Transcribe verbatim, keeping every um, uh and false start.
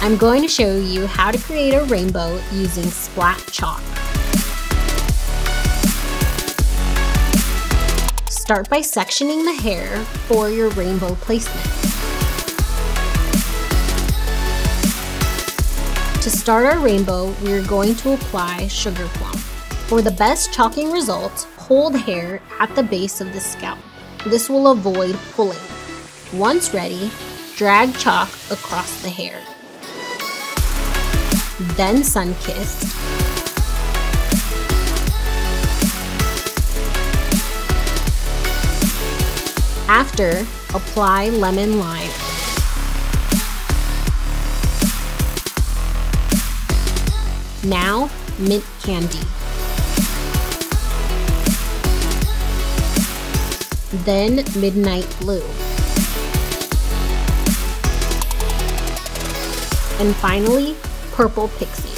I'm going to show you how to create a rainbow using Splat Chalk. Start by sectioning the hair for your rainbow placement. To start our rainbow, we are going to apply sugar plum. For the best chalking results, hold hair at the base of the scalp. This will avoid pulling. Once ready, drag chalk across the hair. Then sun-kissed. After, apply lemon lime. Now, mint candy. Then midnight blue. And finally, purple pixie.